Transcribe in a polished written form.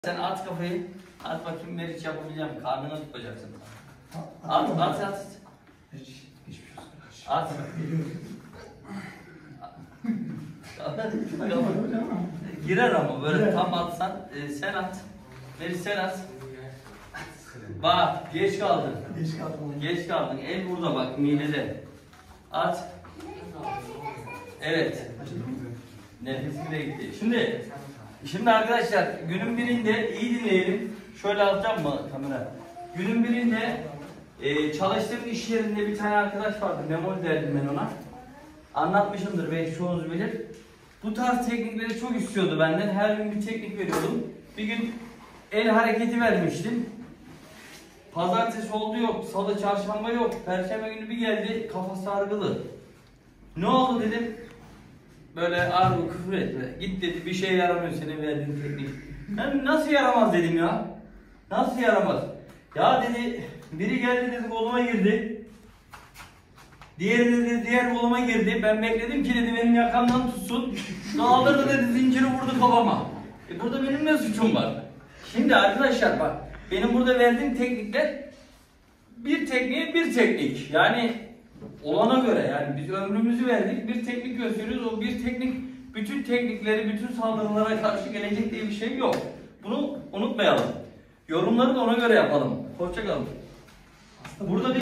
Sen at kafayı, at bakayım Meriç yapabileceğim. Karnını tutacaksın. At. At. Girer ama böyle tam atsan, sen at. Meriç sen at. Bak geç kaldın. Geç kaldın. El burada bak midede. At. Evet. Nefesim de gitti. Şimdi arkadaşlar günün birinde iyi dinleyelim. Şöyle alacağım mı kamera? Günün birinde çalıştığım iş yerinde bir tane arkadaş vardı. Memoli derdim ben ona. Anlatmışımdır belki çoğunuz bilir. Bu tarz teknikleri çok istiyordu benden. Her gün bir teknik veriyordum. Bir gün el hareketi vermiştim. Pazartesi oldu yok. Salı, çarşamba yok. Perşembe günü bir geldi. Kafa sargılı. Ne oldu dedim. Böyle ağır küfür etme. Git dedi bir şey yaramıyor senin verdiğin teknik. Ben nasıl yaramaz dedim ya. Nasıl yaramaz? Ya dedi biri geldi dedi koluma girdi. Diğeri dedi diğer koluma girdi. Ben bekledim ki dedi benim yakamdan tutsun. Kaldırdı dedi zinciri vurdu kafama. Burada benim ne suçum var? Şimdi arkadaşlar bak benim burada verdiğim teknikler bir tekniğe bir teknik. Yani olana göre yani biz ömrümüzü verdik bir teknik gösteriyoruz. O bir teknik bütün teknikleri bütün saldırılara karşı gelecek diye bir şey yok. Bunu unutmayalım. Yorumları da ona göre yapalım. Hoşça kalın. Burada